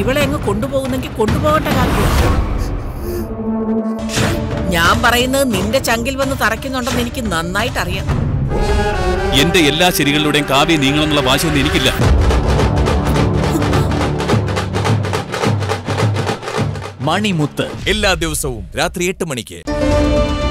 ഇവളെ അങ്ങ് കൊണ്ടുപോകുന്നെങ്കിൽ കൊണ്ടുപോകട്ടെ കാവ്യ. ഞാൻ പറയുന്നത് നിന്റെ ചങ്കിൽ വന്ന് തറയ്ക്കുന്നുണ്ടെന്ന് എനിക്ക് നന്നായിട്ട് അറിയാം. എന്റെ എല്ലാ ശരികളിലൂടെയും കാവ്യ നീങ്ങണമെന്നുള്ള വാശിയൊന്നും എനിക്കില്ല. മണിമുത്ത് എല്ലാ ദിവസവും രാത്രി 8 മണിക്ക്.